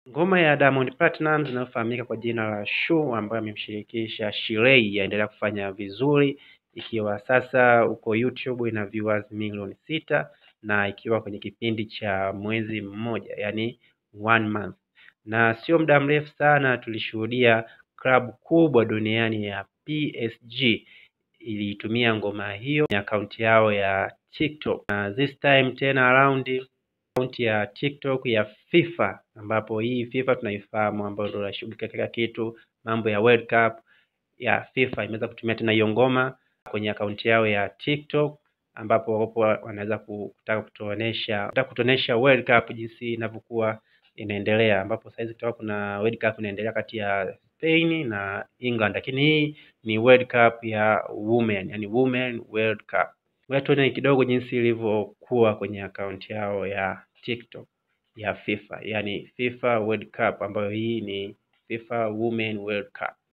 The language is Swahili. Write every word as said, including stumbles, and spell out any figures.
Ngoma ya Diamond Platinumz inayofahamika kwa jina la Shuu ambayo amemshirikisha chley yaendelea kufanya vizuri, ikiwa sasa uko YouTube ina viewers milioni sita na ikiwa kwenye kipindi cha mwezi mmoja, yani one month. Na sio muda mrefu sana tulishuhudia klabu kubwa duniani ya P S G ilitumia ngoma hiyo kwenye akaunti yao ya TikTok. Na this time tena around akaunti ya TikTok ya FIFA, ambapo hii FIFA tunaifahamu ambayo ndio inashughulika kila kitu mambo ya World Cup ya FIFA, imeweza kutumia tena hiyo ngoma kwenye akaunti yao ya TikTok, ambapo wapo wanaweza kutaka kutuonesha kutaka kutuonesha World Cup jinsi inavyokuwa inaendelea, ambapo sasa hivi tutakuwa kuna World Cup inaendelea kati ya Spain na England, lakini hii ni World Cup ya women, yani Women World Cup. Ngoja tuone kidogo jinsi ilivyokuwa kwenye akaunti yao ya TikTok ya FIFA, yani FIFA World Cup, ambayo hii ni FIFA Women World Cup.